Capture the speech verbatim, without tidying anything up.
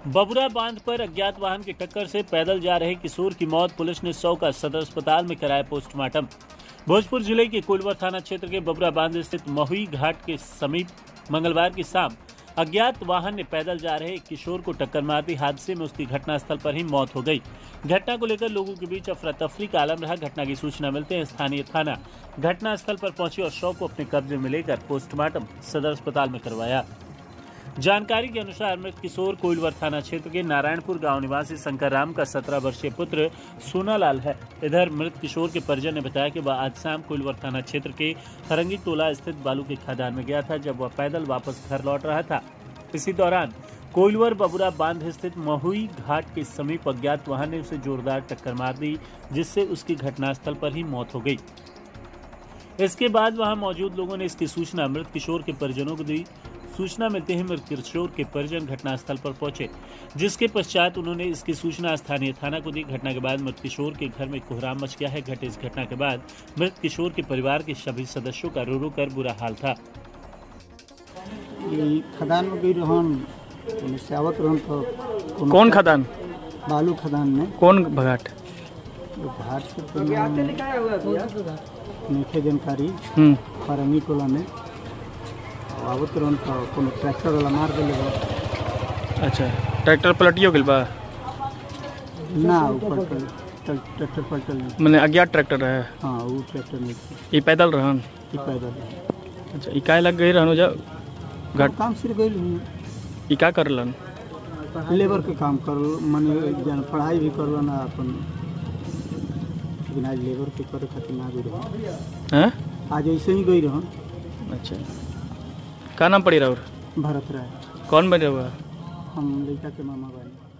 बबुरा बांध पर अज्ञात वाहन की टक्कर से पैदल जा रहे किशोर की मौत। पुलिस ने सौ का सदर अस्पताल में कराया पोस्टमार्टम। भोजपुर जिले के कोइलवर थाना क्षेत्र के बबुरा बांध स्थित महुई घाट के समीप मंगलवार की शाम अज्ञात वाहन ने पैदल जा रहे एक किशोर को टक्कर मार दी। हादसे में उसकी घटनास्थल पर ही मौत हो गई। घटना को लेकर लोगों के बीच अफरा तफरी का आलम रहा। घटना की सूचना मिलते हैं स्थानीय थाना घटनास्थल पर पहुंची और शव को अपने कब्जे में लेकर पोस्टमार्टम सदर अस्पताल में करवाया। जानकारी के अनुसार मृत किशोर कोइलवर थाना क्षेत्र के नारायणपुर गांव निवासी शंकर राम का सत्रह वर्षीय पुत्र सोनालाल है। इधर मृत किशोर के परिजन ने बताया कि वह आज शाम कोइलवर थाना क्षेत्र के हरंगी टोला स्थित बालू के खदान में गया था। जब वह पैदल वापस घर लौट रहा था, इसी दौरान कोइलवर बबुरा बांध स्थित महुई घाट के समीप अज्ञात वाहन ने उसे जोरदार टक्कर मार दी, जिससे उसकी घटनास्थल पर ही मौत हो गई। इसके बाद वहां मौजूद लोगों ने इसकी सूचना मृत किशोर के परिजनों को दी। सूचना मिलते ही मृत किशोर के परिजन घटनास्थल पर पहुंचे, जिसके पश्चात उन्होंने इसकी सूचना स्थानीय थाना को दी। घटना के बाद मृत किशोर के घर में कोहराम मच गया है। घटे इस घटना के बाद मृत किशोर के परिवार के सभी सदस्यों का रो रो कर बुरा हाल था। खदान में गई रहन आवत रहन तो कौन खदान? बालू खदान में। कौन घाट? घाट से तो नीचे जानकारी फरंगी टोला में आवत रहन तो कोनो ट्रैक्टर वाला मार देले बा। अच्छा, ट्रैक्टर पलटियो गेल बा? ना, ऊपर ट्रैक्टर पलटल नहीं। माने अज्ञात ट्रैक्टर है? हां, वो ट्रैक्टर नहीं। ई पैदल रहन? ई पैदल। अच्छा, ई काहे लग गई रहन जा घाट? काम सिर गइल हूं। ई का करलन? लेबर के काम कर माने जन पढ़ाई भी करलन अपन। बिना लेबर के करे खातिर ना गई रहन। हैं? आज ऐसे ही गई रहन। अच्छा, का नाम पड़ी रहा? भरत राय। कौन बने हुआ? हम लड़का के मामा बने।